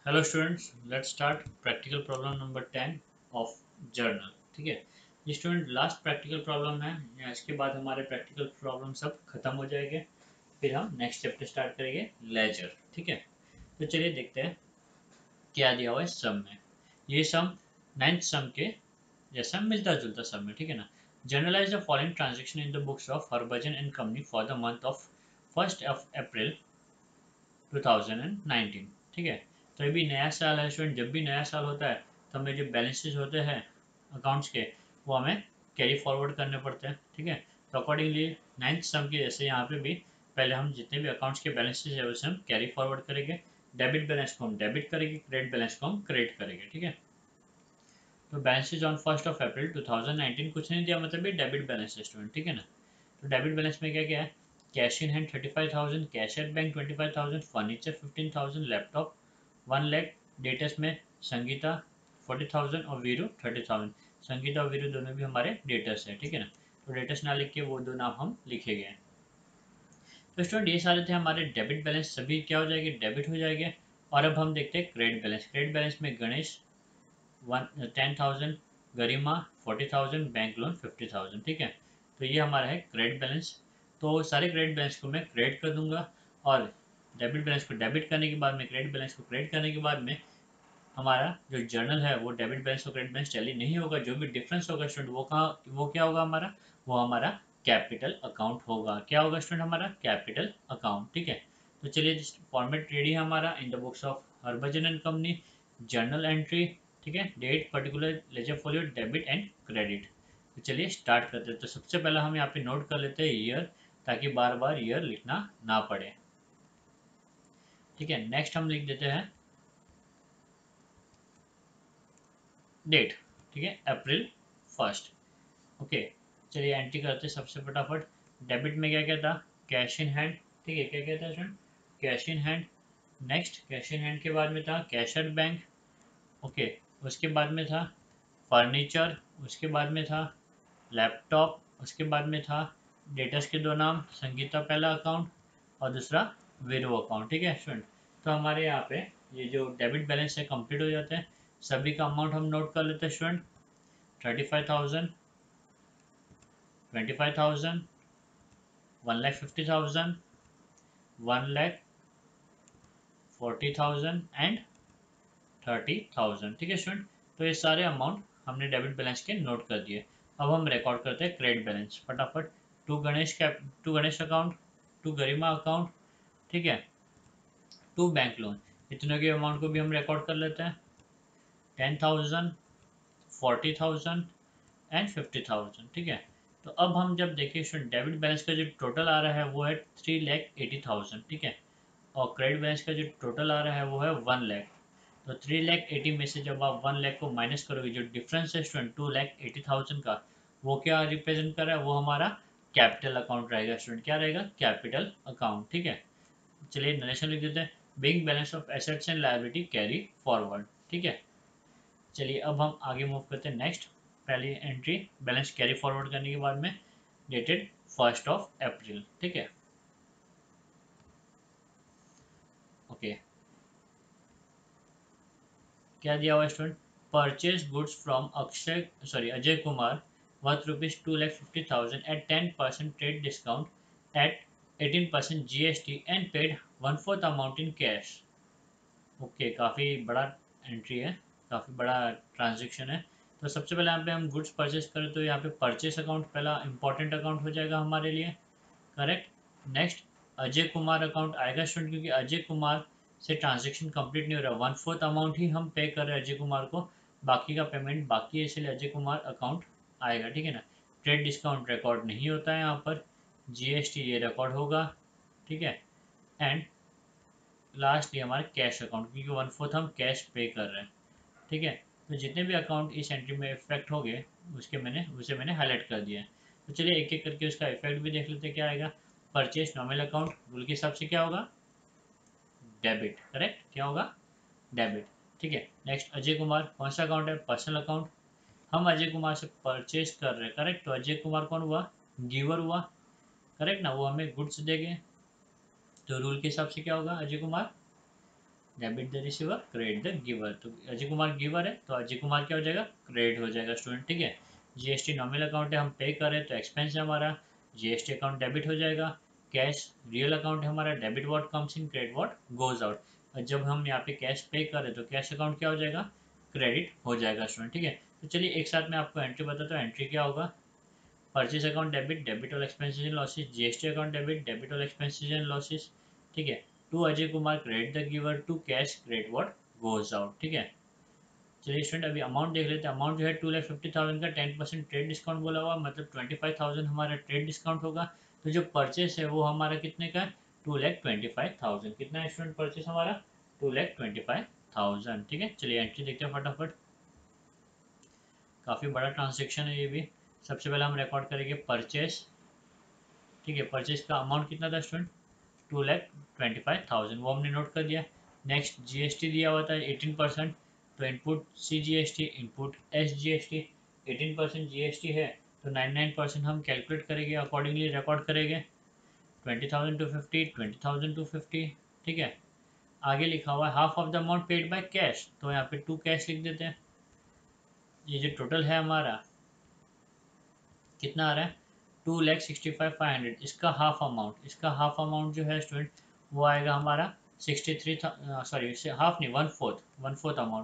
Hello students, let's start practical problem number 10 of journal. ठीक है। ये स्टूडेंट लास्ट प्रैक्टिकल प्रॉब्लम है। इसके बाद हमारे प्रैक्टिकल प्रॉब्लम सब खत्म हो जाएंगे। फिर हम नेक्स्ट चैप्टर स्टार्ट करेंगे, लेजर। ठीक है। तो चलिए देखते हैं क्या दिया हुआ है सम में। ये सम नाइन्थ सम के जैसा मिलता जुलता सम है। ठीक है ना। Journalise the following transaction in the books of Harbhajan and company for the month of 1 April 2019। ठीक है। तो ये भी नया साल है स्टूडेंट। जब भी नया साल होता है तो हमें जो बैलेंसेज होते हैं अकाउंट्स के, वो हमें कैरी फॉरवर्ड करने पड़ते हैं। ठीक है। तो अकॉर्डिंगली नाइन्थ सम के जैसे यहाँ पे भी पहले हम जितने भी अकाउंट्स के बैलेंसेज है उसे हम कैरी फॉरवर्ड करेंगे। डेबिट बैलेंस को हम डेबिट करेंगे, क्रेडिट बैलेंस को हम क्रेडिट करेंगे। ठीक है। तो बैलेंसेज ऑन 1 अप्रैल 2019 कुछ नहीं दिया, मतलब ये डेबिट बैलेंस है स्टूडेंट। ठीक है ना। तो डेबिट बैलेंस में क्या क्या है? Cash in hand 35,000, cash at bank 25,000, furniture 15,000, laptop 1 lakh, debtors में संगीता 40,000 और वीरू 30,000। संगीता और वीरू दोनों भी हमारे डेटर्स हैं। ठीक है ना। तो डेटर्स ना लिख के वो दो नाम हम लिखे गए हैं। तो स्टूडेंट ये सारे थे हमारे डेबिट बैलेंस, सभी क्या हो जाएंगे? डेबिट हो जाएंगे। और अब हम देखते हैं क्रेडिट बैलेंस। क्रेडिट बैलेंस में गणेश 10,000, गरिमा 40,000, बैंक लोन 50,000। ठीक है। तो ये हमारा है क्रेडिट बैलेंस। तो सारे क्रेडिट बैलेंस को मैं क्रेडिट कर दूंगा, और डेबिट बैलेंस को डेबिट करने के बाद में, क्रेडिट बैलेंस को क्रेडिट करने के बाद में, हमारा जो जर्नल है वो डेबिट बैलेंस और क्रेडिट बैलेंस टैली नहीं होगा। जो भी डिफरेंस होगा स्टूडेंट, वो क्या होगा हमारा? वो हमारा कैपिटल अकाउंट होगा। क्या होगा स्टूडेंट? हमारा कैपिटल अकाउंट। ठीक है। तो चलिए, फॉर्मेट रेडी है हमारा in the books of Harbhajan and company. Journal entry, ठीक है, date, particular, ledger folio, debit and credit. तो चलिए स्टार्ट करते हैं। तो सबसे पहले हम यहाँ पे नोट कर लेते हैं ईयर, ताकि बार बार ईयर लिखना ना पड़े। ठीक है। नेक्स्ट हम लिख देते हैं डेट। ठीक है, अप्रैल 1। ओके। चलिए एंट्री करते हैं सबसे फटाफट। डेबिट में क्या क्या था? Cash in hand. ठीक है, क्या क्या था student? Cash in hand. Next, cash in hand के बाद में था कैश एट बैंक। ओके। उसके बाद में था फर्नीचर। उसके बाद में था लैपटॉप। उसके बाद में था डेटर्स के दो नाम, संगीता पहला अकाउंट और दूसरा वीरू अकाउंट। ठीक है स्टूडेंट। तो हमारे यहाँ पे ये जो डेबिट बैलेंस है कंप्लीट हो जाते हैं। सभी का अमाउंट हम नोट कर लेते हैं स्टूडेंट। 35,000, 25,000, 1,50,000, 1,40,000 एंड 30,000। ठीक है स्टूडेंट। तो ये सारे अमाउंट हमने डेबिट बैलेंस के नोट कर दिए। अब हम रिकॉर्ड करते हैं क्रेडिट बैलेंस फटाफट। To Ganesh account, to Garima account, ठीक है, टू बैंक लोन। इतने के अमाउंट को भी हम रिकॉर्ड कर लेते हैं। 10,000, 40,000 एंड 50,000। ठीक है। तो अब हम जब देखिए स्टूडेंट, डेबिट बैलेंस का जो टोटल आ रहा है वो है 3,80,000। ठीक है। और क्रेडिट बैलेंस का जो टोटल आ रहा है वो है 1 लाख। तो 3,80,000 में से जब आप 1 लाख को माइनस करोगे, जो डिफरेंस है स्टूडेंट 2,80,000 का, वो क्या रिप्रेजेंट कर रहा है? वो हमारा कैपिटल अकाउंट रहेगा स्टूडेंट। क्या रहेगा? Capital account. ठीक है। चलिए नरेशन लिख देते हैं। Being balance of assets and liability carry forward. ठीक है। चलिए अब हम आगे मूव करते हैं। नेक्स्ट, पहली एंट्री बैलेंस कैरी फॉरवर्ड करने के बाद में, डेटेड 1 अप्रैल। ठीक है। ओके। क्या दिया हुआ student? Purchase goods from Ajay Kumar worth ₹2,50,000 at 10% trade discount at 18% GST and paid 1/4 amount in cash. Okay, काफ़ी बड़ा एंट्री है, काफ़ी बड़ा ट्रांजेक्शन है। तो सबसे पहले यहाँ पे हम गुड्स परचेज करें तो यहाँ पे परचेस अकाउंट पहला इंपॉर्टेंट अकाउंट हो जाएगा हमारे लिए। Correct. Next, Ajay Kumar account आएगा स्टूडेंट, क्योंकि अजय कुमार से ट्रांजेक्शन कंप्लीट नहीं हो रहा, 1/4 अमाउंट ही हम पे कर रहे हैं अजय कुमार को, बाकी का पेमेंट बाकी है, इसलिए अजय कुमार अकाउंट आएगा। ठीक है ना। ट्रेड डिस्काउंट रिकॉर्ड नहीं होता है यहाँ पर। GST ये रिकॉर्ड होगा। ठीक है। एंड लास्ट ये हमारे कैश अकाउंट, क्योंकि 1/4 हम कैश पे कर रहे हैं। ठीक है। तो जितने भी अकाउंट इस एंट्री में इफेक्ट हो गए उसे मैंने हाईलाइट कर दिया है। तो चलिए एक एक करके उसका इफेक्ट भी देख लेते हैं क्या आएगा। परचेज नॉमिनल अकाउंट रूल के हिसाब से क्या होगा? डेबिट। करेक्ट, क्या होगा? डेबिट। ठीक है। नेक्स्ट, अजय कुमार कौन सा अकाउंट है? Personal account. हम अजय कुमार से परचेज कर रहे हैं। करेक्ट। तो अजय कुमार कौन हुआ? गिवर हुआ। करेक्ट ना, वो हमें गुड्स देंगे। तो रूल के हिसाब से क्या होगा? Ajay Kumar debit the receiver, credit the giver. तो अजय कुमार गिवर है तो अजय कुमार क्या हो जाएगा, क्रेडिट हो जाएगा स्टूडेंट, ठीक है। जीएसटी नॉमिनल अकाउंट है, हम पे करें तो एक्सपेंस है हमारा, जीएसटी अकाउंट डेबिट हो जाएगा। कैश रियल अकाउंट है हमारा, debit what comes in, credit what goes out. और जब हम यहाँ पे कैश पे करें तो कैश अकाउंट क्या हो जाएगा, क्रेडिट हो जाएगा स्टूडेंट, ठीक है। तो चलिए एक साथ में आपको एंट्री बताता हूँ। एंट्री क्या होगा, purchase account debit, debit all expenses and losses, GST account debit, debit all expenses and losses, ठीक है। To Ajay Kumar, credit the giver, to cash, credit what goes out, ठीक है। चलिए स्टूडेंट अभी अमाउंट देख लेते हैं। अमाउंट जो है 2,50,000 का 10% ट्रेड डिस्काउंट बोला हुआ, मतलब 25,000 हमारा ट्रेड डिस्काउंट होगा। तो जो परचेस है वो हमारा कितने का है, 2,25,000। कितना है स्टूडेंट परचेस हमारा, 2,25,000, ठीक है। चलिए एंट्री देखते हैं फटाफट। काफ़ी बड़ा ट्रांजेक्शन है ये भी। सबसे पहले हम रिकॉर्ड करेंगे परचेस, ठीक है। परचेस का अमाउंट कितना था स्टूडेंट, 2,25,000, वो हमने नोट कर दिया। नेक्स्ट जीएसटी दिया हुआ था 18%, तो input C GST, input S GST. 18% GST है तो 99% हम कैलकुलेट करेंगे, अकॉर्डिंगली रिकॉर्ड करेंगे। 20,000 टू 50, 20,000 टू 50, ठीक है। आगे लिखा हुआ है half of the amount paid by cash, तो यहाँ पे टू कैश लिख देते हैं। ये जो टोटल है हमारा कितना आ रहा है, 2,65,500, इसका हाफ अमाउंट, इसका हाफ अमाउंट जो है स्टूडेंट वो आएगा हमारा 63, सॉरी हाफ नहीं, वन फोर्थ अमाउंट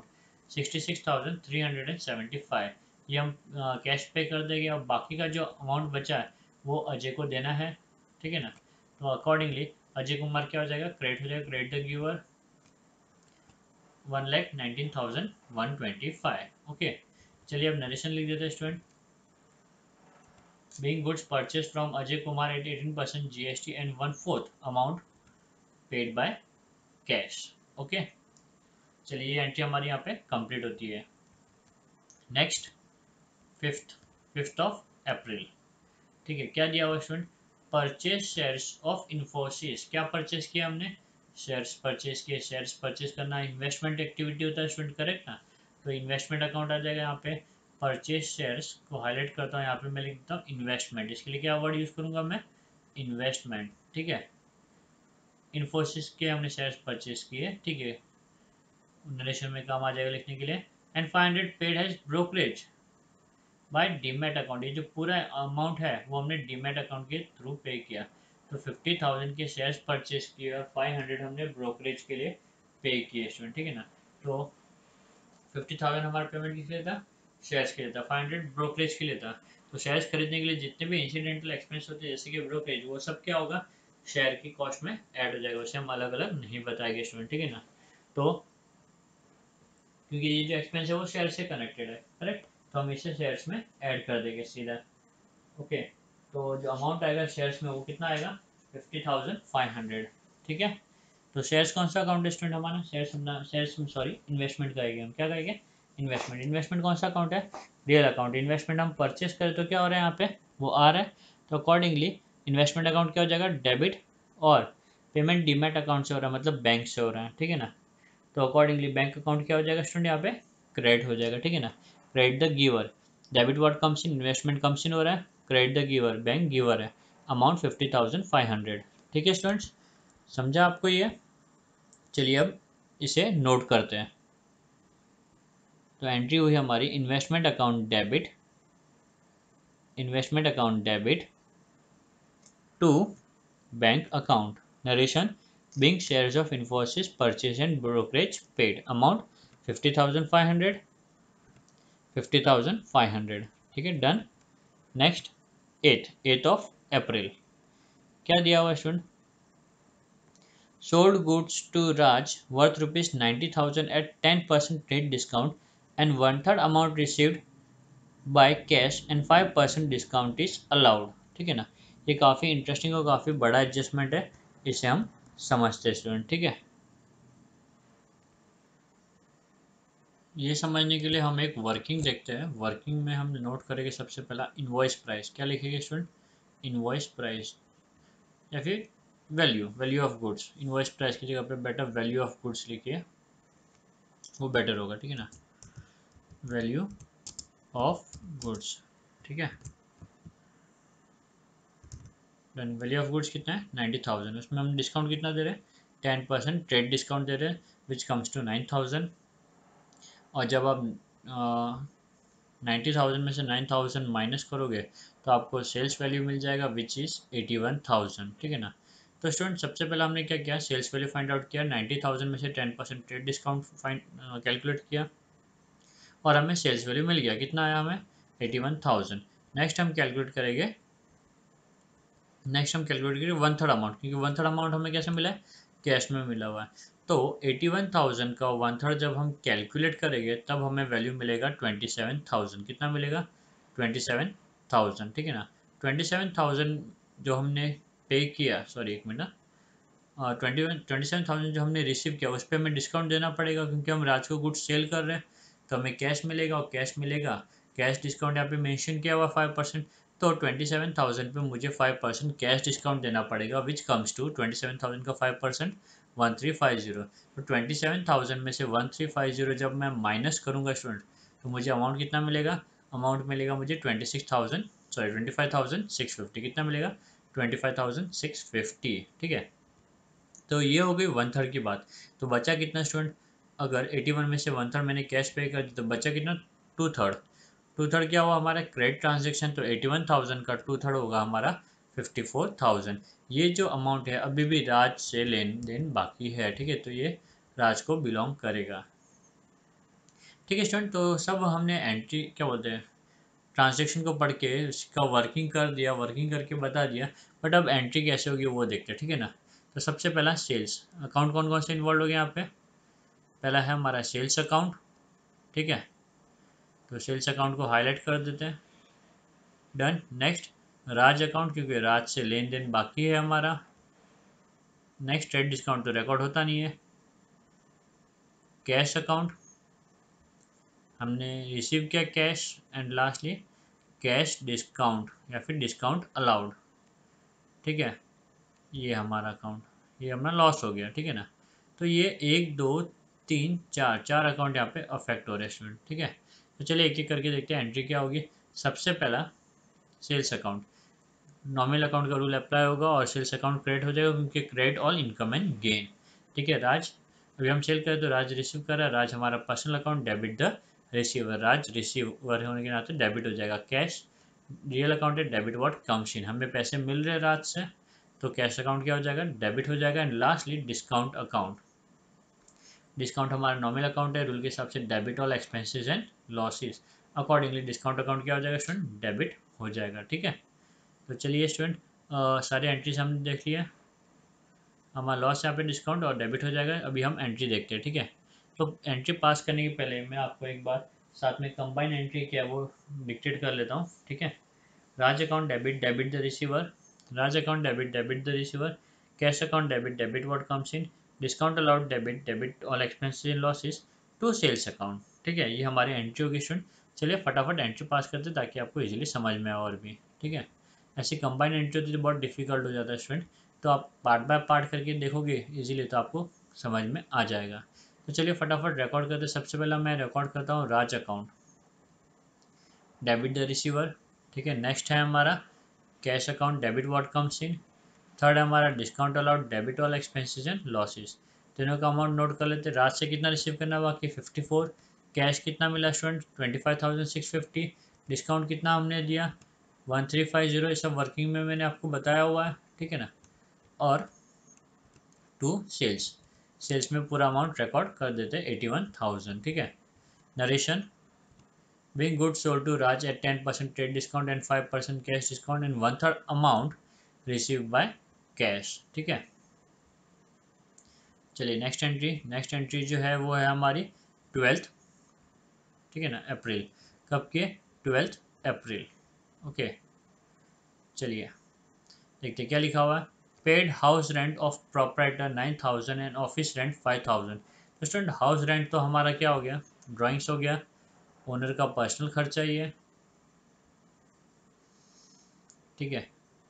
66,375। ये हम कैश पे कर देंगे और बाकी का जो अमाउंट बचा है वो अजय को देना है, ठीक है ना। तो अकॉर्डिंगली अजय कुमार क्या हो जाएगा, क्रेडिट हो जाएगा, क्रेडिट द गिवर 1,19,125, ओके। चलिए अब नरेशन लिख देते हैं student. Being goods purchased from Ajay Kumar at 18% GST and one-fourth amount paid by cash. Okay, चलिए ये एंट्री हमारी यहाँ पे कंप्लीट होती है। नेक्स्ट फिफ्थ ऑफ अप्रैल, ठीक है। क्या दिया हुआ student, purchase shares of Infosys. क्या परचेज किया हमने, शेयर्स परचेज किए। शेयर्स परचेज करना इन्वेस्टमेंट एक्टिविटी होता है स्टूडेंट, करेक्ट ना। तो इन्वेस्टमेंट अकाउंट आ जाएगा यहाँ पे। परचेज शेयर्स को हाईलाइट करता हूँ, यहाँ पे मैं लिख देता हूँ इन्वेस्टमेंट। इसके लिए क्या वर्ड यूज करूंगा मैं, इन्वेस्टमेंट, ठीक है। इन्फोसिस के हमने शेयर्स परचेज किए, ठीक है। नरेशन में काम आ जाएगा लिखने के लिए। And 500 paid has brokerage by demat account. ये जो पूरा अमाउंट है वो हमने डीमेट अकाउंट के थ्रू पे किया। तो 50,000 के शेयर्स परचेज किए और 500 हमने ब्रोकरेज के लिए पे किए स्टूडेंट, ठीक है ना। तो 50,000 हमारा पेमेंट किस लिए था, शेयर्स के लिए था। 500 ब्रोकरेज के लिए था। तो शेयर्स खरीदने के लिए जितने भी इंसिडेंटल एक्सपेंस होते हैं जैसे कि ब्रोकरेज, वो सब क्या होगा, शेयर की कॉस्ट में ऐड हो जाएगा। उसे हम अलग अलग नहीं बताएंगे स्टूडेंट, ठीक है ना। तो क्योंकि ये जो एक्सपेंस है वो शेयर से कनेक्टेड है, करेक्ट, तो हम इसे शेयर्स में ऐड कर देंगे सीधा, ओके। तो जो अमाउंट आएगा शेयर्स में वो कितना आएगा, 50,500, ठीक है। तो शेयर्स कौन सा अकाउंट है स्टूडेंट हमारा, शेयर्स अपना, शेयर्स सॉरी इन्वेस्टमेंट करेंगे हम, क्या करेंगे, इन्वेस्टमेंट। इन्वेस्टमेंट कौन सा अकाउंट है, रियल अकाउंट। इन्वेस्टमेंट हम परचेस करें तो क्या हो रहा है यहाँ पे, वो आ रहा है। तो अकॉर्डिंगली इन्वेस्टमेंट अकाउंट क्या हो जाएगा, डेबिट, और पेमेंट डीमेट अकाउंट से हो रहा है, मतलब बैंक से हो रहा है, ठीक है ना। तो अकॉर्डिंगली बैंक अकाउंट क्या हो जाएगा स्टूडेंट, यहाँ पे क्रेडिट हो जाएगा, ठीक है ना। Credit the giver, debit what comes in, investment comes in हो रहा है, credit the giver, bank giver है, अमाउंट 50,500, ठीक है स्टूडेंट्स, समझा आपको ये। चलिए अब इसे नोट करते हैं। तो एंट्री हुई हमारी investment account debit, investment account debit to bank account. Narration, being shares of Infosys purchase and brokerage paid, amount 50,500, 50,500, ठीक है, done. Next 8th of April, क्या दिया हुआ student, sold goods to Raj worth rupees 90,000 at 10% trade discount and one third amount received by cash and 5% discount is allowed, ठीक है ना। ये काफ़ी इंटरेस्टिंग और काफ़ी बड़ा एडजस्टमेंट है, इसे हम समझते हैं स्टूडेंट, ठीक है। ये समझने के लिए हम एक वर्किंग देखते हैं। वर्किंग में हम नोट करेंगे सबसे पहला इनवॉइस प्राइस, क्या लिखेंगे स्टूडेंट, इनवॉइस प्राइस या फिर value, value of goods. Invoice price की जगह पे बेटर वैल्यू ऑफ गुड्स लिखिए, वो बेटर होगा, ठीक है ना, वैल्यू ऑफ गुड्स, ठीक है। देन वैल्यू ऑफ गुड्स कितना है, 90,000, उसमें हम डिस्काउंट कितना दे रहे हैं, 10% ट्रेड डिस्काउंट दे रहे हैं। Which comes to 9000। और जब आप 90,000 में से 9,000 माइनस करोगे तो आपको सेल्स वैल्यू मिल जाएगा विच इज़ 81,000, ठीक है ना। तो स्टूडेंट सबसे पहले हमने क्या किया, सेल्स वैल्यू फाइंड आउट किया, 90,000 में से 10% ट्रेड डिस्काउंट फाइंड कैलकुलेट किया और हमें सेल्स वैल्यू मिल गया। कितना आया हमें, 81,000। नेक्स्ट हम कैलकुलेट करेंगे 1/3 अमाउंट, क्योंकि 1/3 अमाउंट हमें कैसे मिला है, कैश में मिला हुआ है। तो 81,000 का 1/3 जब हम कैलकुलेट करेंगे तब हमें वैल्यू मिलेगा 27,000। कितना मिलेगा, 27,000, ठीक है ना। 27,000 जो हमने पे किया, सॉरी एक मिनट, 27,000 जो हमने रिसीव किया उस पर हमें डिस्काउंट देना पड़ेगा, क्योंकि हम राज को गुड्स सेल कर रहे हैं। तो हमें कैश मिलेगा और कैश मिलेगा, कैश डिस्काउंट यहाँ पे मेंशन किया हुआ 5%। तो 27,000 पे मुझे 5% कैश डिस्काउंट देना पड़ेगा, विच कम्स टू 27,000 का 5% 1350। तो 27,000 में से 1350 जब मैं माइनस करूँगा स्टूडेंट, तो मुझे अमाउंट कितना मिलेगा, अमाउंट मिलेगा मुझे 25,650। कितना मिलेगा, 25,650, ठीक है। तो ये हो गई 1/3 की बात। तो बचा कितना स्टूडेंट, अगर 81 में से 1/3 मैंने कैश पे कर दी तो बचा कितना, 2/3। 2/3 क्या हुआ हमारा क्रेडिट ट्रांजेक्शन, तो 81,000 का 2/3 होगा हमारा 54,000। ये जो अमाउंट है अभी भी राज से लेन देन बाकी है, ठीक है, तो ये राज को बिलोंग करेगा, ठीक है स्टूडेंट। तो सब हमने एंट्री क्या बोलते हैं, ट्रांजेक्शन को पढ़ के उसका वर्किंग कर दिया, वर्किंग करके बता दिया। बट अब एंट्री कैसे होगी वो देखते हैं, ठीक है ना। तो सबसे पहला सेल्स अकाउंट कौन कौन से इन्वॉल्व हो गए यहाँ पे, पहला है हमारा सेल्स अकाउंट, ठीक है। तो सेल्स अकाउंट को हाईलाइट कर देते हैं, डन। नेक्स्ट राज अकाउंट, क्योंकि राज से लेन देन बाकी है हमारा। नेक्स्ट ट्रेड डिस्काउंट तो रिकॉर्ड होता नहीं है। कैश अकाउंट, हमने रिसीव किया cash. And lastly cash discount या फिर डिस्काउंट अलाउड, ठीक है। ये हमारा अकाउंट, ये हमारा लॉस हो गया, ठीक है ना। तो ये 1 2 3 4 अकाउंट यहाँ पे अफेक्ट हो रहे हैं स्टूडेंट, ठीक है। तो चलिए एक एक करके देखते हैं एंट्री क्या होगी। सबसे पहला सेल्स अकाउंट, नॉमिनल अकाउंट का रूल अप्लाई होगा और सेल्स अकाउंट क्रेडिट हो जाएगा, क्योंकि credit all income and gain, ठीक है। राज, अभी हम सेल करें तो राज रिसीव कर रहा है, राज हमारा personal account, debit the receiver, Raj receiver होने के नाते डेबिट हो जाएगा। कैश रियल अकाउंट है, डेबिट व्हाट कम्स इन, हमें पैसे मिल रहे हैं राज से, तो कैश अकाउंट क्या हो जाएगा, डेबिट हो जाएगा। And lastly discount account, discount हमारा नॉमिनल अकाउंट है, रूल के हिसाब से debit all expenses and losses, accordingly discount account क्या हो जाएगा स्टूडेंट, डेबिट हो जाएगा, ठीक है। तो चलिए स्टूडेंट सारे एंट्रीज हमने देख लिया, हमारा लॉस यहाँ पे डिस्काउंट और डेबिट हो जाएगा। अभी हम एंट्री देखते हैं, ठीक है। तो एंट्री पास करने के पहले मैं आपको एक बार साथ में कंबाइन एंट्री क्या है वो डिक्टेट कर लेता हूँ, ठीक है। Raj account debit, debit the receiver, Raj account debit, debit the receiver, cash account debit, debit what comes in, discount allowed debit, debit all expenses and losses to sales account, ठीक है। ये हमारी एंट्री होगी स्टूडेंट। चलिए फटाफट एंट्री पास करते ताकि आपको इजीली समझ में आए और भी, ठीक है। ऐसी कंबाइन एंट्री होती है तो बहुत डिफिकल्ट हो जाता है स्टूडेंट, तो आप पार्ट बाय पार्ट करके देखोगे इजीली तो आपको समझ में आ जाएगा। तो चलिए फटाफट रिकॉर्ड करते, सबसे पहला मैं रिकॉर्ड करता हूँ Raj account, debit the receiver, ठीक है। नेक्स्ट है हमारा cash account, debit what comes in, third है हमारा discount allowed, debit all expenses and losses. तीनों का अमाउंट नोट कर लेते हैं, रात से कितना रिसीव करना बाकी 54, कैश कितना मिला स्टूडेंट 25,650, डिस्काउंट कितना हमने दिया 1350, ये सब वर्किंग में मैंने आपको बताया हुआ है, ठीक है ना। और टू सेल्स, सेल्स में पूरा अमाउंट रिकॉर्ड कर देते हैं 81,000, ठीक है। Narration, being goods sold to Raj at 10% trade discount and 5% cash discount and 1/3 amount received by cash, ठीक है। चलिए नेक्स्ट एंट्री जो है वो है हमारी 12th, ठीक है ना, अप्रैल, कब के 12th अप्रैल, ओके। चलिए देखते क्या लिखा हुआ है, paid house rent of proprietor 9,000 and office rent 5,000। तो स्टूडेंट हाउस रेंट तो हमारा क्या हो गया, ड्राइंग्स हो गया, ओनर का पर्सनल खर्चा ही है, ठीक है।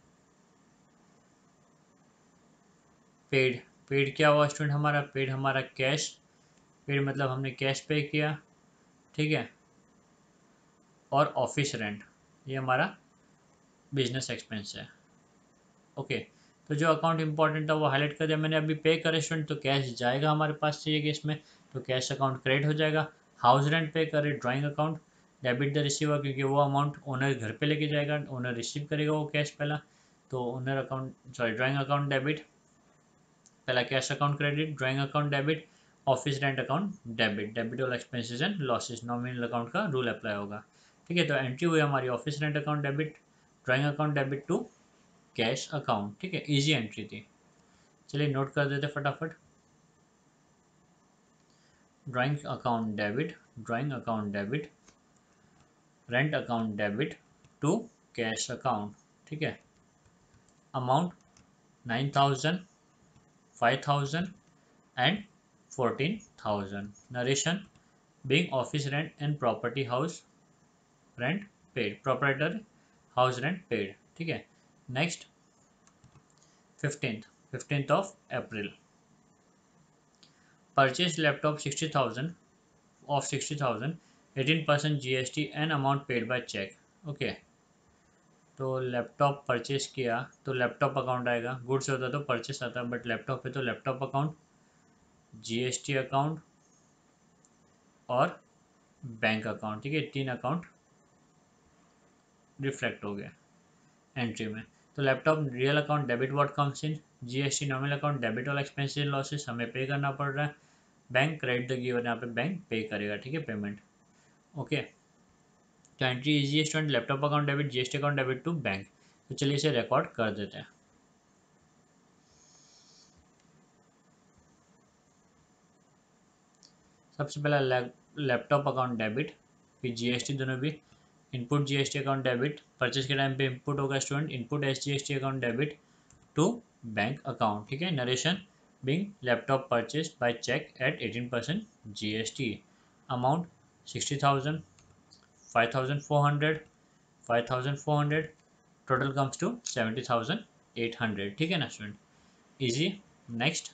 पेड, पेड क्या हुआ स्टूडेंट हमारा, पेड हमारा कैश, पेड मतलब हमने कैश पे किया, ठीक है। और ऑफिस रेंट ये हमारा बिजनेस एक्सपेंस है, ओके। तो जो अकाउंट इंपॉर्टेंट था वो हाईलाइट कर दिया मैंने। अभी पे करे स्टूडेंट, तो कैश जाएगा हमारे पास चाहिए केस में, तो कैश अकाउंट क्रेडिट हो जाएगा। हाउस रेंट पे करे drawing account debit the receiver, क्योंकि वो अमाउंट ओनर घर पे लेके जाएगा, ओनर रिसीव करेगा वो कैश पहला, तो owner account sorry drawing account debit, पहला cash account credit, drawing account debit, office rent account debit, debit all expenses and losses, nominal account का रूल अप्लाई होगा। ठीक है, तो एंट्री हुई हमारी office rent account debit, drawing account debit to cash account. ठीक है, इजी एंट्री थी। चलिए नोट कर देते फटाफट। Drawing account debit, drawing account debit, rent account debit to cash account. ठीक है, amount 9,000, 5,000 and 14,000। Narration being office rent and property house rent paid, proprietor house rent paid। ठीक है, next 15th of April, purchase laptop 60,000 of 60,000, 18% GST and amount paid by cheque. Okay, तो laptop purchase किया तो laptop account आएगा, goods होता तो purchase आता, but laptop है तो लैपटॉप अकाउंट, GST अकाउंट और बैंक अकाउंट। ठीक है, 3 अकाउंट रिफ्लेक्ट हो गया एंट्री में। तो laptop real account debit what comes in, GST nominal account debit all expenses and losses, हमें पे करना पड़ रहा है, बैंक क्रेडिट द गिवन, यहाँ पे बैंक पे करेगा। ठीक है, पेमेंट। ओके, तो एंट्री इजी है student, laptop account debit, GST account debit to bank. तो चलिए इसे रिकॉर्ड कर देते हैं। सबसे पहला लैपटॉप अकाउंट डेबिट, फिर GST दोनों भी, input GST account debit, purchase के टाइम पे इनपुट होगा student, input SGST account debit to bank account. ठीक है, narration being laptop purchased by check at 18% GST, amount 60,000, 5,400, 5,400, total comes to 70,800। ठीक है ना student, easy. Next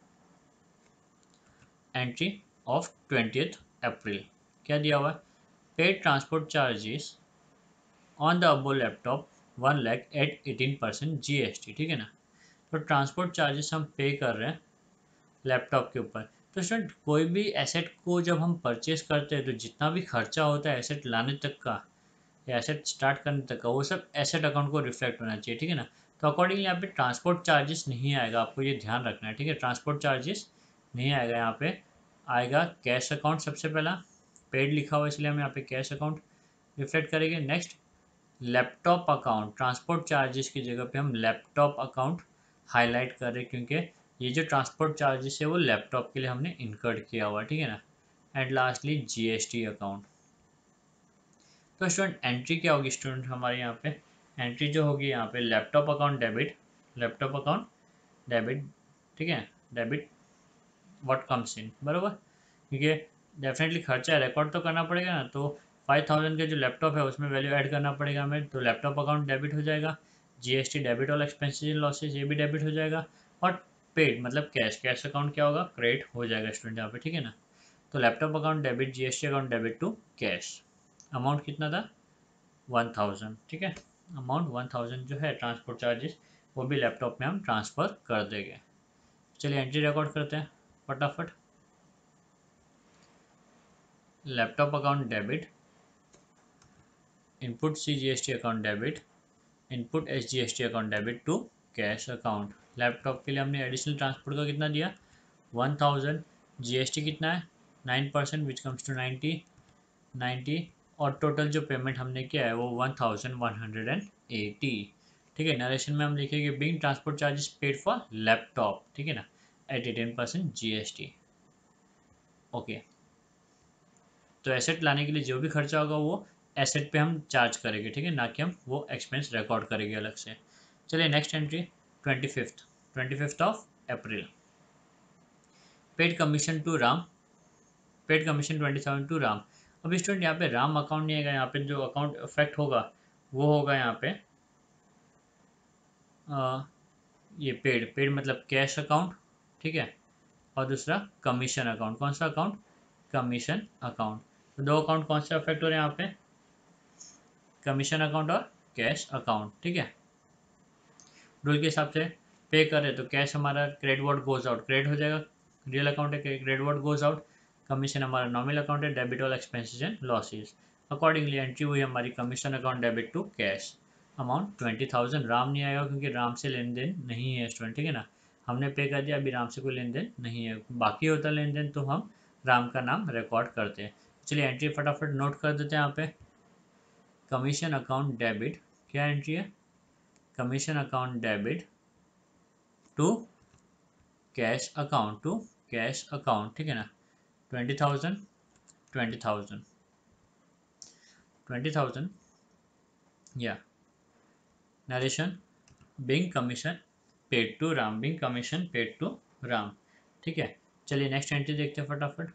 entry of 20th April, क्या दिया हुआ है, paid transport charges on the above laptop 1 lakh at 18% GST। ठीक है ना, तो ट्रांसपोर्ट चार्जेस हम पे कर रहे हैं लैपटॉप के ऊपर। तो स्टूडेंट कोई भी एसेट को जब हम परचेज करते हैं तो जितना भी खर्चा होता है एसेट लाने तक का या एसेट स्टार्ट करने तक का, वो सब एसेट अकाउंट को रिफ्लेक्ट होना चाहिए। ठीक है ना, तो अकॉर्डिंगली यहाँ पे ट्रांसपोर्ट चार्जेस नहीं आएगा, आपको ये ध्यान रखना है। ठीक है, ट्रांसपोर्ट चार्जेस नहीं आएगा, यहाँ पे आएगा कैश अकाउंट। सबसे पहला पेड लिखा हुआ इसलिए हम यहाँ पे कैश अकाउंट रिफ्लेक्ट करेंगे। Next laptop account, transport charges की जगह पे हम लैपटॉप अकाउंट हाईलाइट कर रहे हैं, क्योंकि ये जो ट्रांसपोर्ट चार्जेस है वो लैपटॉप के लिए हमने इनकर्ड किया हुआ। ठीक है ना, एंड लास्टली GST अकाउंट। तो स्टूडेंट एंट्री क्या होगी स्टूडेंट हमारे यहाँ पे, एंट्री जो होगी यहाँ पे laptop account debit, laptop account debit. ठीक है, डेबिट व्हाट कम्स इन, बराबर, क्योंकि डेफिनेटली खर्चा रिकॉर्ड तो करना पड़ेगा ना, तो 5,000 के जो लैपटॉप है उसमें वैल्यू ऐड करना पड़ेगा हमें, तो लैपटॉप अकाउंट डेबिट हो जाएगा, GST डेबिट और एक्सपेंसेस एंड लॉसेस ये भी डेबिट हो जाएगा, और पेड मतलब कैश, कैश अकाउंट क्या होगा, क्रेडिट हो जाएगा स्टूडेंट यहाँ पे। ठीक है ना, तो laptop account debit, GST account debit to cash, amount कितना था 1,000। ठीक है, अमाउंट 1,000 जो है ट्रांसपोर्ट चार्जेस वो भी लैपटॉप में हम ट्रांसफ़र कर देंगे। चलिए एंट्री रिकॉर्ड करते हैं फटाफट। Laptop account debit, input CGST account debit, input SGST account debit to cash account. Laptop के लिए हमने एडिशनल ट्रांसपोर्ट का कितना दिया 1,000, GST कितना है 9% विच कम्स टू 90, और टोटल जो पेमेंट हमने किया है वो 1,180। ठीक है, नरेशन में हम लिखेंगे being transport charges paid for laptop. ठीक है ना, एट 18% GST। ओके, तो एसेट लाने के लिए जो भी खर्चा होगा वो एसेट पे हम चार्ज करेंगे। ठीक है, ना कि हम वो एक्सपेंस रिकॉर्ड करेंगे अलग से। चलिए next entry 25th of April, paid commission to Ram, paid commission 27 to Ram. अभी स्टूडेंट यहाँ पे राम अकाउंट नहीं आएगा, यहाँ पे जो अकाउंट इफेक्ट होगा वो होगा यहाँ पे ये पेड, पेड मतलब कैश अकाउंट। ठीक है, और दूसरा कमीशन अकाउंट, कौन सा अकाउंट, कमीशन अकाउंट। तो दो अकाउंट कौन से अफेक्ट हो रहे हैं यहाँ पे, कमीशन अकाउंट और कैश अकाउंट। ठीक है, रूल के हिसाब से पे करे तो कैश हमारा credit what goes out credit हो जाएगा, रियल अकाउंट है credit what goes out, commission हमारा नॉमिनल अकाउंट है, debit all expenses and losses. Accordingly entry हुई हमारी commission account debit to cash, amount 20,000। Ram नहीं आएगा क्योंकि राम से लेन देन नहीं है स्टूडेंट, ठीक है ना, हमने पे कर दिया, अभी राम से कोई लेन देन नहीं है, बाकी होता लेन देन तो हम राम का नाम रिकॉर्ड करते हैं। चलिए एंट्री फटाफट नोट कर देते हैं यहाँ पे। कमीशन अकाउंट डेबिट, क्या एंट्री है, commission account debit to cash account, to cash account, ठीक है ना, 20,000 20,000 20,000 या narration being commission paid to Ram, being commission paid to Ram, ठीक है। चलिए नेक्स्ट एंट्री देखते हैं फटाफट।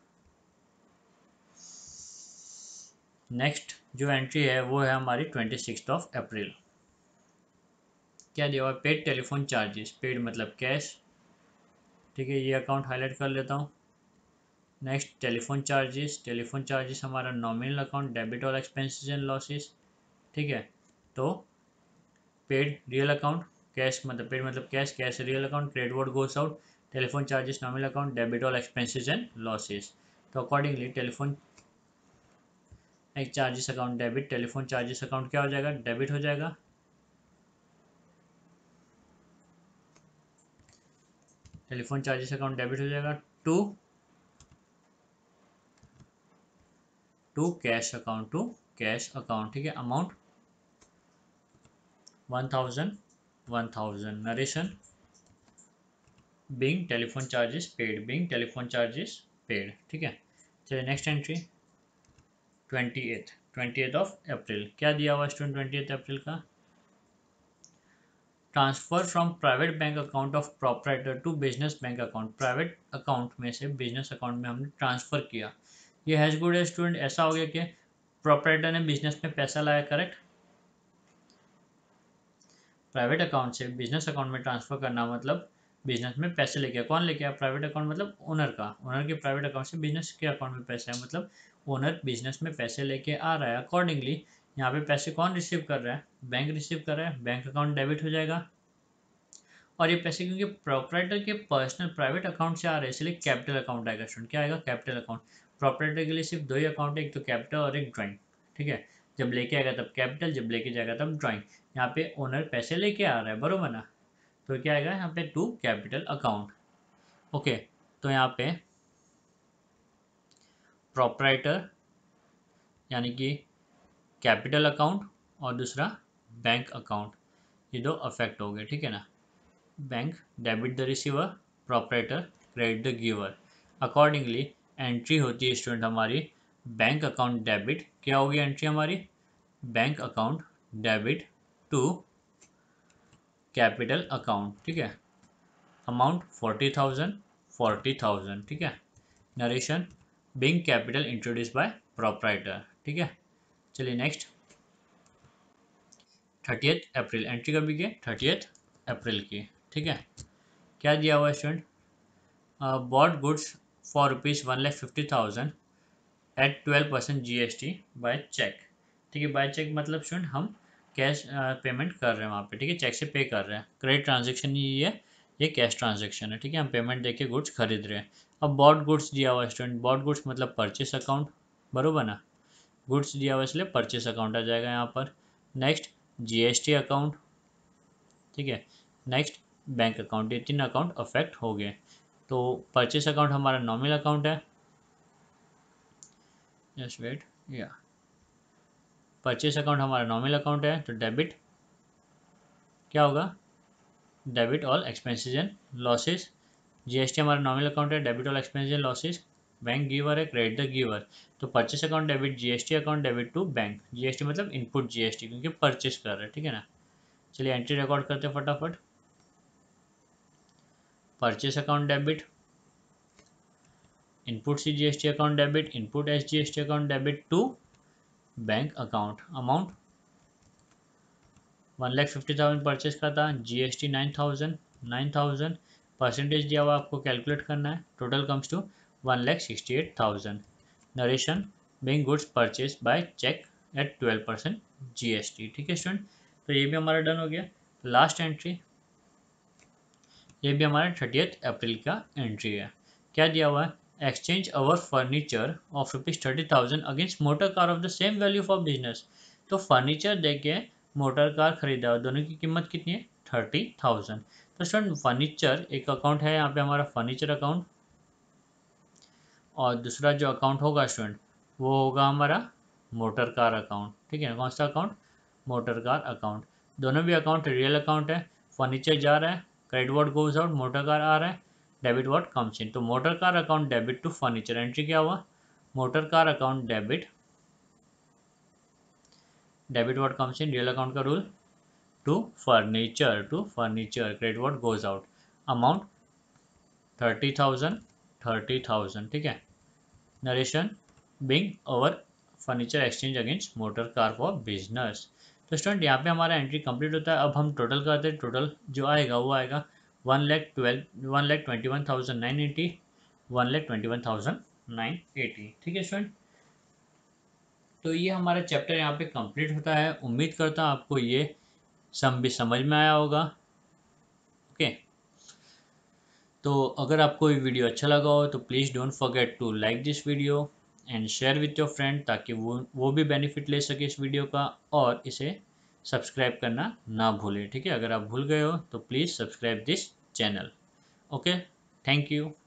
नेक्स्ट जो एंट्री है वो है हमारी 26 अप्रैल। क्या दिया हुआ है, पेड टेलीफोन चार्जेस, पेड मतलब कैश, ठीक है, ये अकाउंट हाईलाइट कर लेता हूँ। Next telephone charges, telephone charges हमारा नॉमिनल अकाउंट, डेबिट और एक्सपेंसेस एंड लॉसेस, ठीक है। तो पेड रियल अकाउंट, कैश मतलब पेड मतलब cash, cash real account, credit what goes out, telephone charges nominal account, debit all expenses and losses. तो accordingly telephone एक charges account debit, telephone charges account क्या हो जाएगा, डेबिट हो जाएगा, telephone charges account debit हो जाएगा to cash account, to cash account, ठीक है, amount 1,000 1,000 narration being telephone charges paid, being telephone charges paid, ठीक है। चलिए नेक्स्ट एंट्री 28 अप्रैल, क्या दिया हुआ स्टूडेंट 28 अप्रैल का, transfer from private bank account of proprietor to business bank account, private account में से बिजनेस अकाउंट में हमने ट्रांसफर किया। ये हैज गुड है स्टूडेंट, ऐसा हो गया कि प्रोपराइटर ने बिजनेस में पैसा लाया, करेक्ट, प्राइवेट अकाउंट से बिजनेस अकाउंट में ट्रांसफर करना मतलब बिजनेस में पैसे लेके आया, कौन लेके आया, प्राइवेट अकाउंट मतलब ओनर का, ओनर के प्राइवेट अकाउंट से बिजनेस के अकाउंट में पैसे है, मतलब ओनर बिजनेस में पैसे लेके आ रहा है। अकॉर्डिंगली यहाँ पे पैसे कौन रिसीव कर रहा है, बैंक रिसीव कर रहा है, बैंक अकाउंट डेबिट हो जाएगा। और ये पैसे क्योंकि प्रोपराइटर के पर्सनल प्राइवेट अकाउंट से आ रहे हैं इसलिए कैपिटल अकाउंट आएगा स्टूडेंट, क्या आएगा, कैपिटल अकाउंट। प्रोपराइटर के लिए सिर्फ दो ही अकाउंट है, एक तो कैपिटल और एक ड्राइंग, ठीक है, जब लेके आएगा तब कैपिटल, जब लेके जाएगा तब ड्राइंग। यहाँ पे ओनर पैसे लेके आ रहा है, बरोबर ना, तो क्या आएगा यहाँ पे टू कैपिटल अकाउंट, ओके। तो यहाँ पे प्रोपराइटर यानी कि कैपिटल अकाउंट और दूसरा बैंक अकाउंट, ये दो अफेक्ट हो गए, ठीक है ना, bank debit the receiver, proprietor credit the giver. Accordingly entry होती है स्टूडेंट हमारी बैंक अकाउंट डेबिट, क्या होगी एंट्री हमारी, bank account debit to capital account, ठीक है, अमाउंट 40,000, ठीक है, narration being capital introduce by proprietor, ठीक है। चलिए नेक्स्ट 30 अप्रैल, एंट्री कभी की 30 अप्रैल की, ठीक है। क्या दिया हुआ student, bought goods for ₹1,50,000 at 12% GST by cheque, ठीक है, बाय चेक मतलब स्टूडेंट हम कैश पेमेंट कर रहे हैं वहाँ पे, ठीक है, चेक से पे कर रहे हैं, क्रेडिट ट्रांजेक्शन ही है, ये कैश ट्रांजेक्शन है, ठीक है, हम पेमेंट देके गुड्स खरीद रहे हैं। अब बॉट गुड्स दिया हुआ है स्टूडेंट, बॉट गुड्स मतलब परचेस अकाउंट, बरोबर ना, गुड्स दिया हुआ इसलिए परचेस अकाउंट आ जाएगा यहाँ पर। नेक्स्ट GST अकाउंट, ठीक है, नेक्स्ट बैंक अकाउंट, ये तीन अकाउंट अफेक्ट हो गए। तो परचेस अकाउंट हमारा नॉमिनल अकाउंट है, जस्ट वेट, या परचेस अकाउंट हमारा नॉमिनल अकाउंट है, तो डेबिट क्या होगा, debit all expenses and losses, GST हमारा नॉमिनल अकाउंट है, debit all expenses and losses, bank giver है, क्रेडिट द गिवर, तो purchase account debit, GST account debit to bank, GST मतलब इनपुट GST क्योंकि परचेस कर रहे हैं, ठीक है ना। चलिए एंट्री रिकॉर्ड करते हैं फटाफट। Purchase account debit, input GST account debit, input GST account debit to bank account, amount 1,50,000 purchase का था, GST 9,000 परसेंटेज दिया हुआ आपको कैलकुलेट करना है, total comes to 1,68,000। Narration being goods purchase by cheque at 12% GST, ठीक है स्टूडेंट, तो ये भी हमारा डन हो गया। लास्ट एंट्री ये भी हमारा 30 अप्रैल का एंट्री है। क्या दिया हुआ है, exchange our furniture of ₹30,000 against motor car of the same value for business. तो फर्नीचर दे के मोटर कार खरीदा, दोनों की कीमत कितनी है, 30,000। तो स्टूडेंट फर्नीचर एक अकाउंट है यहाँ पे हमारा फर्नीचर अकाउंट, और दूसरा जो अकाउंट होगा स्टूडेंट वो होगा हमारा मोटर कार अकाउंट। ठीक है, कौन सा अकाउंट, मोटर कार अकाउंट। दोनों भी अकाउंट रियल अकाउंट है। फर्नीचर जा रहा है, credit word goes out, motor car आ रहा है, डेबिट वर्ड कम्स इन। तो motor car account debit to furniture, entry क्या हुआ, motor car account debit, debit word comes in, real account का rule, to furniture, credit word goes out, amount 30,000, 30,000। ठीक है, narration being over furniture exchange against motor car for business. तो student यहाँ पे हमारा entry complete होता है। अब हम टोटल करते हैं, टोटल जो आएगा वो आएगा 1,21,980, 1,21,980। ठीक है स्टूडेंट, तो ये हमारा चैप्टर यहाँ पे कंप्लीट होता है। उम्मीद करता हूँ आपको ये सम भी समझ में आया होगा। ओके, तो अगर आपको ये वीडियो अच्छा लगा हो तो please don't forget to like this video and share with your friend, ताकि वो भी बेनिफिट ले सके इस वीडियो का, और इसे सब्सक्राइब करना ना भूलें। ठीक है, अगर आप भूल गए हो तो please subscribe this channel. Okay, thank you.